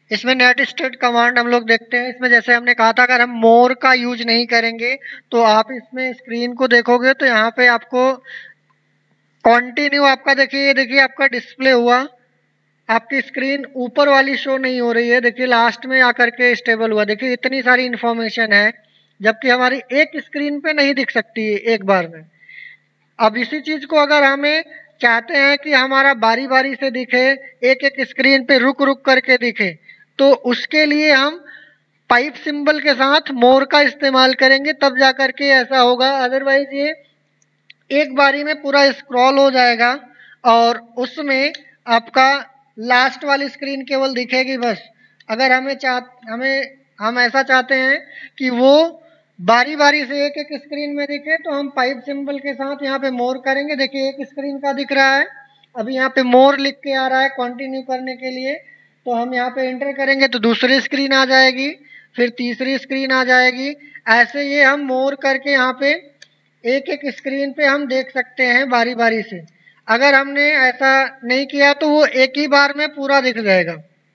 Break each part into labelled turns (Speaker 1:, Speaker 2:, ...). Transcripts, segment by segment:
Speaker 1: इसमें net state command हम लोग देखते हैं। इसमें जैसे हमने कहा था, अगर हम मोर का यूज नहीं करेंगे तो आप इसमें स्क्रीन को देखोगे तो यहाँ पे आपको कंटिन्यू आपका देखिए, ये देखिए आपका डिस्प्ले हुआ, आपकी स्क्रीन ऊपर वाली शो नहीं हो रही है, देखिए लास्ट में आकर के स्टेबल हुआ। देखिए इतनी सारी इंफॉर्मेशन है, जबकि हमारी एक स्क्रीन पे नहीं दिख सकती है एक बार में। अब इसी चीज को अगर हमें चाहते हैं कि हमारा बारी बारी से दिखे, एक एक स्क्रीन पे रुक रुक करके दिखे, तो उसके लिए हम पाइप सिंबल के साथ मोर का इस्तेमाल करेंगे, तब जा करके ऐसा होगा। अदरवाइज ये एक बारी में पूरा स्क्रॉल हो जाएगा और उसमें आपका लास्ट वाली स्क्रीन केवल दिखेगी बस। अगर हम ऐसा चाहते हैं कि वो बारी बारी से एक एक स्क्रीन में दिखे, तो हम पाइप सिंबल के साथ यहाँ पे मोर करेंगे। देखिए एक स्क्रीन का दिख रहा है, अभी यहाँ पे मोर लिख के आ रहा है कंटिन्यू करने के लिए, तो हम यहाँ पे एंटर करेंगे तो दूसरी स्क्रीन आ जाएगी, फिर तीसरी स्क्रीन आ जाएगी। ऐसे ये हम मोर करके यहाँ पे एक एक स्क्रीन पे हम देख सकते हैं बारी बारी से। अगर हमने ऐसा नहीं किया तो वो एक ही बार में पूरा दिख जाएगा।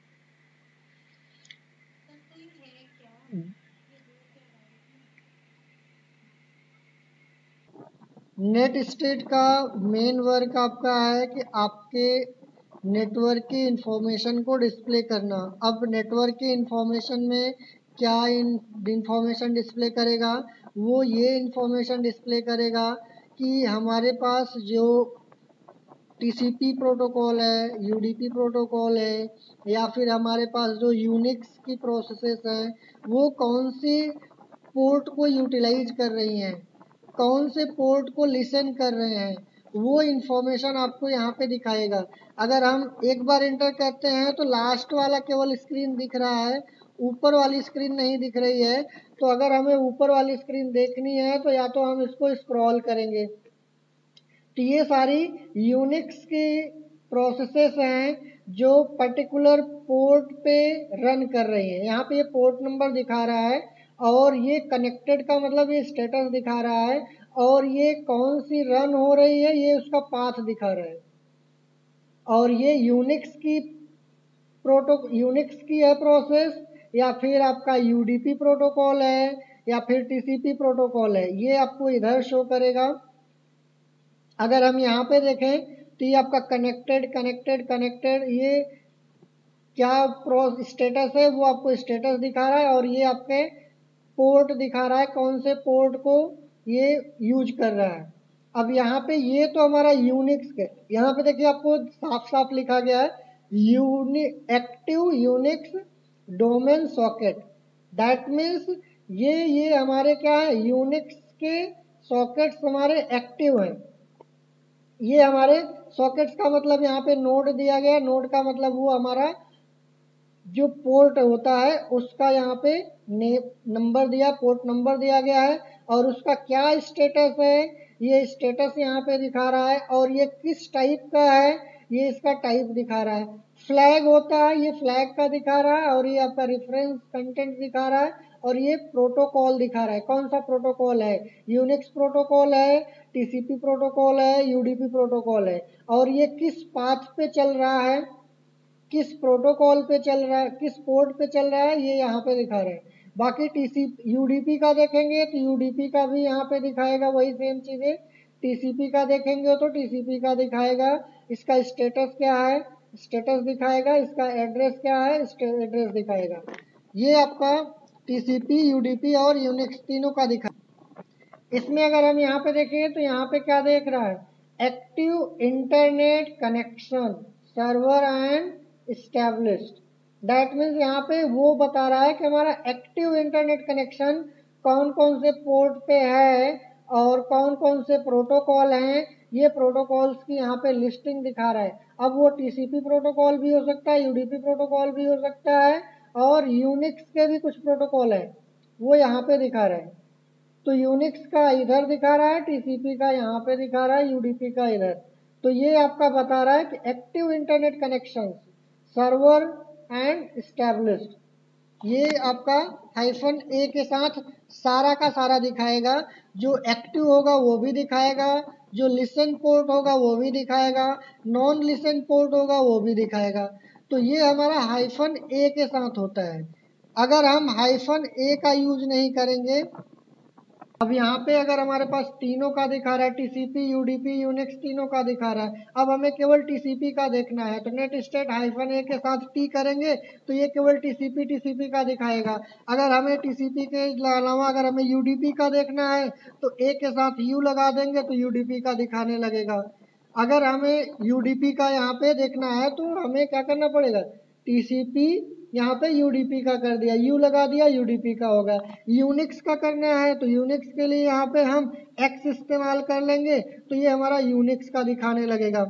Speaker 1: नेट स्टेट का मेन वर्क आपका है कि आपके नेटवर्क की इंफॉर्मेशन को डिस्प्ले करना। अब नेटवर्क की इंफॉर्मेशन में क्या इंफॉर्मेशन डिस्प्ले करेगा, वो ये इंफॉर्मेशन डिस्प्ले करेगा कि हमारे पास जो टीसीपी प्रोटोकॉल है, यूडीपी प्रोटोकॉल है, या फिर हमारे पास जो यूनिक्स की प्रोसेसेस हैं, वो कौन सी पोर्ट को यूटिलाइज कर रही हैं, कौन से पोर्ट को लिसन कर रहे हैं, वो इंफॉर्मेशन आपको यहाँ पे दिखाएगा। अगर हम एक बार एंटर करते हैं तो लास्ट वाला केवल स्क्रीन दिख रहा है, ऊपर वाली स्क्रीन नहीं दिख रही है। तो अगर हमें ऊपर वाली स्क्रीन देखनी है तो या तो हम इसको स्क्रॉल करेंगे। तो ये सारी यूनिक्स की प्रोसेसेस हैं जो पर्टिकुलर पोर्ट पे रन कर रही हैं। यहाँ पे ये पोर्ट नंबर दिखा रहा है, और ये कनेक्टेड का मतलब ये स्टेटस दिखा रहा है, और ये कौन सी रन हो रही है ये उसका पाथ दिखा रहा है। और ये यूनिक्स की है प्रोसेस, या फिर आपका यूडीपी प्रोटोकॉल है, या फिर टीसीपी प्रोटोकॉल है, ये आपको इधर शो करेगा। अगर हम यहाँ पे देखें तो ये आपका कनेक्टेड कनेक्टेड कनेक्टेड, ये क्या स्टेटस है वो आपको स्टेटस दिखा रहा है, और ये आपके पोर्ट दिखा रहा है कौन से पोर्ट को ये यूज कर रहा है। अब यहाँ पे ये तो हमारा यूनिक्स के, यहाँ पे देखिए आपको साफ साफ लिखा गया है active Unix domain socket. That means ये हमारे क्या है, यूनिक्स के सॉकेट्स हमारे एक्टिव हैं। ये हमारे सॉकेट्स का मतलब यहाँ पे नोड दिया गया, नोड का मतलब वो हमारा जो पोर्ट होता है उसका यहाँ पे नंबर दिया, पोर्ट नंबर दिया गया है, और उसका क्या स्टेटस है ये स्टेटस यहाँ पे दिखा रहा है, और ये किस टाइप का है ये इसका टाइप दिखा रहा है। फ्लैग होता है, ये फ्लैग का दिखा रहा है, और ये आपका रेफरेंस कंटेंट दिखा रहा है, और ये प्रोटोकॉल दिखा रहा है। कौन सा प्रोटोकॉल है, यूनिक्स प्रोटोकॉल है, टीसीपी प्रोटोकॉल है, यूडीपी प्रोटोकॉल है, और ये किस पाथ पे चल रहा है, किस प्रोटोकॉल पे चल रहा है, किस पोर्ट पे चल रहा है, ये यहाँ पे दिखा रहे हैं। बाकी यूडीपी का देखेंगे तो यूडीपी का भी यहाँ पे दिखाएगा वही सेम चीजें। टीसीपी का देखेंगे तो टीसीपी का दिखाएगा, इसका स्टेटस क्या है स्टेटस दिखाएगा, इसका एड्रेस क्या है एड्रेस दिखाएगा। ये आपका टीसीपी, यूडीपी और यूनिक्स तीनों का दिखा। इसमें अगर हम यहाँ पे देखें तो यहाँ पे क्या देख रहा है, active internet connection server and established. That means यहाँ पे वो बता रहा है कि हमारा एक्टिव इंटरनेट कनेक्शन कौन कौन से पोर्ट पे है और कौन कौन से प्रोटोकॉल हैं। ये प्रोटोकॉल्स की यहाँ पे लिस्टिंग दिखा रहा है। अब वो टीसीपी प्रोटोकॉल भी हो सकता है, यूडीपी प्रोटोकॉल भी हो सकता है, और यूनिक्स के भी कुछ प्रोटोकॉल है वो यहाँ पे दिखा रहा है। तो यूनिक्स का इधर दिखा रहा है, टीसीपी का यहाँ पे दिखा रहा है, यूडीपी का इधर। तो ये आपका बता रहा है कि active internet connection server and established, ये आपका हाइफन ए के साथ सारा का सारा दिखाएगा। जो एक्टिव होगा वो भी दिखाएगा, जो लिसन पोर्ट होगा वो भी दिखाएगा, नॉन लिसन पोर्ट होगा वो भी दिखाएगा। तो ये हमारा हाइफन ए के साथ होता है। अगर हम हाइफन ए का यूज नहीं करेंगे, अब यहाँ पे अगर हमारे पास तीनों का दिखा रहा है, टीसीपी, यूडीपी, यूनिक्स तीनों का दिखा रहा है, अब हमें केवल टीसीपी का देखना है, तो नेट स्टेट हाइफन ए के साथ टी करेंगे तो ये केवल टीसीपी का दिखाएगा। अगर हमें टीसीपी के अलावा अगर हमें यूडीपी का देखना है तो ए के साथ यू लगा देंगे तो यूडीपी का दिखाने लगेगा। अगर हमें यूडीपी का यहाँ पे देखना है तो हमें क्या करना पड़ेगा, टीसीपी यहाँ पे यूडीपी का कर दिया, यू लगा दिया, यूडीपी का होगा। यूनिक्स का करना है तो यूनिक्स के लिए यहाँ पे हम एक्स इस्तेमाल कर लेंगे तो ये हमारा यूनिक्स का दिखाने लगेगा।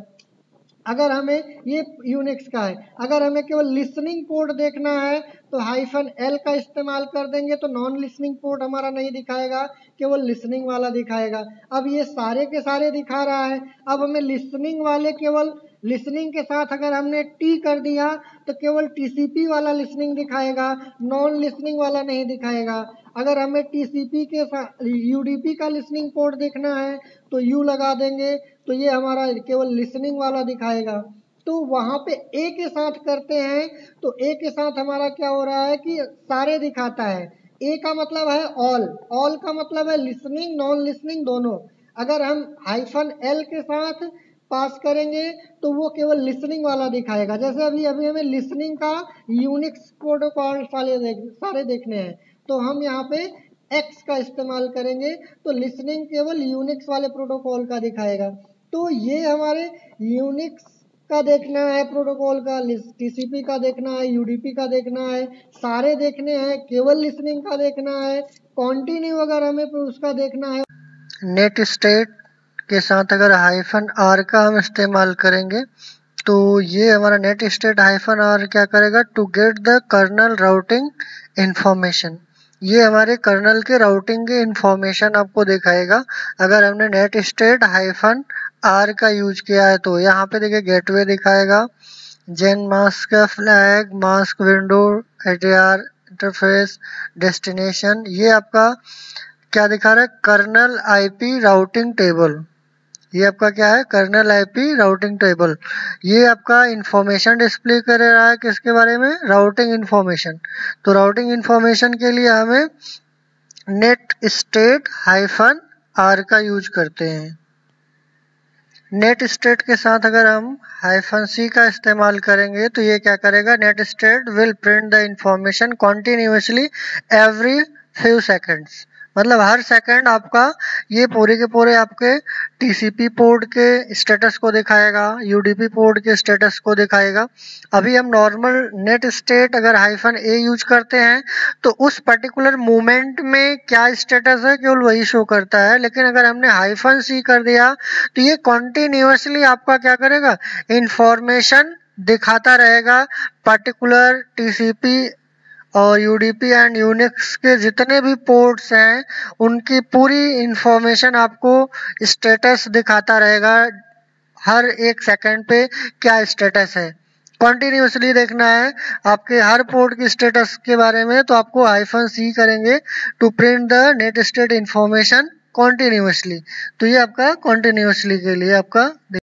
Speaker 1: अगर हमें ये यूनिक्स का है, अगर हमें केवल लिसनिंग पोर्ट देखना है तो हाइफन एल का इस्तेमाल कर देंगे तो नॉन लिसनिंग पोर्ट हमारा नहीं दिखाएगा, केवल लिसनिंग वाला दिखाएगा। अब ये सारे के सारे दिखा रहा है, अब हमें लिसनिंग वाले केवल लिसनिंग के साथ अगर हमने टी कर दिया तो केवल टीसीपी वाला लिसनिंग दिखाएगा, नॉन लिसनिंग वाला नहीं दिखाएगा। अगर हमें टीसीपी के साथ यूडीपी का लिसनिंग पोर्ट देखना है तो यू लगा देंगे तो ये हमारा केवल लिसनिंग वाला दिखाएगा। तो वहां पे ए के साथ करते हैं तो ए के साथ हमारा क्या हो रहा है कि सारे दिखाता है। ए का मतलब है ऑल, ऑल का मतलब है लिसनिंग नॉन लिसनिंग दोनों। अगर हम हाइफन एल के साथ पास करेंगे तो वो केवल लिसनिंग वाला दिखाएगा। जैसे अभी अभी हमें लिसनिंग का यूनिक्स प्रोटोकॉल सारे देखने हैं तो हम यहाँ पे एक्स का इस्तेमाल करेंगे तो लिसनिंग केवल यूनिक्स वाले प्रोटोकॉल का दिखाएगा। तो ये हमारे यूनिक्स का देखना है प्रोटोकॉल का, टीसीपी का देखना है, यूडीपी का देखना है, सारे देखने हैं, केवल लिसनिंग का देखना है, कॉन्टिन्यू अगर हमें उसका देखना है। नेट स्टेट के साथ अगर हाइफन आर का हम इस्तेमाल करेंगे तो ये हमारा नेट स्टेट हाइफन आर क्या करेगा, to get the kernel routing information, ये हमारे कर्नल के राउटिंग के इंफॉर्मेशन आपको दिखाएगा। अगर हमने नेट स्टेट हाइफन आर का यूज किया है तो यहाँ पे देखिए गेटवे दिखाएगा, genmask flag, mask window, ATR interface, destination, ये आपका क्या दिखा रहा है, कर्नल आईपी राउटिंग टेबल। ये आपका क्या है, कर्नल आईपी राउटिंग टेबल। ये आपका इंफॉर्मेशन डिस्प्ले कर रहा है किसके बारे में, राउटिंग इंफॉर्मेशन। तो राउटिंग इंफॉर्मेशन के लिए हमें नेट स्टेट हाइफन आर का यूज करते हैं। नेट स्टेट के साथ अगर हम हाइफन सी का इस्तेमाल करेंगे तो ये क्या करेगा, netstat will print the information continuously every few seconds, मतलब हर सेकंड आपका ये पूरे के पूरे आपके टीसीपी पोर्ट के स्टेटस को दिखाएगा, यूडीपी पोर्ट के स्टेटस को दिखाएगा। अभी हम नॉर्मल नेट स्टेट अगर हाइफन ए यूज करते हैं तो उस पर्टिकुलर मोमेंट में क्या स्टेटस है केवल वही शो करता है, लेकिन अगर हमने हाइफन सी कर दिया तो ये कॉन्टिन्यूसली आपका क्या करेगा, इंफॉर्मेशन दिखाता रहेगा। पर्टिकुलर टीसीपी और यूडीपी एंड यूनिक्स के जितने भी पोर्ट्स हैं उनकी पूरी इंफॉर्मेशन आपको स्टेटस दिखाता रहेगा, हर एक सेकंड पे क्या स्टेटस है। कॉन्टिन्यूसली देखना है आपके हर पोर्ट की स्टेटस के बारे में तो आपको हाइफन सी करेंगे to print the netstat information continuously. तो ये आपका कॉन्टिन्यूसली के लिए आपका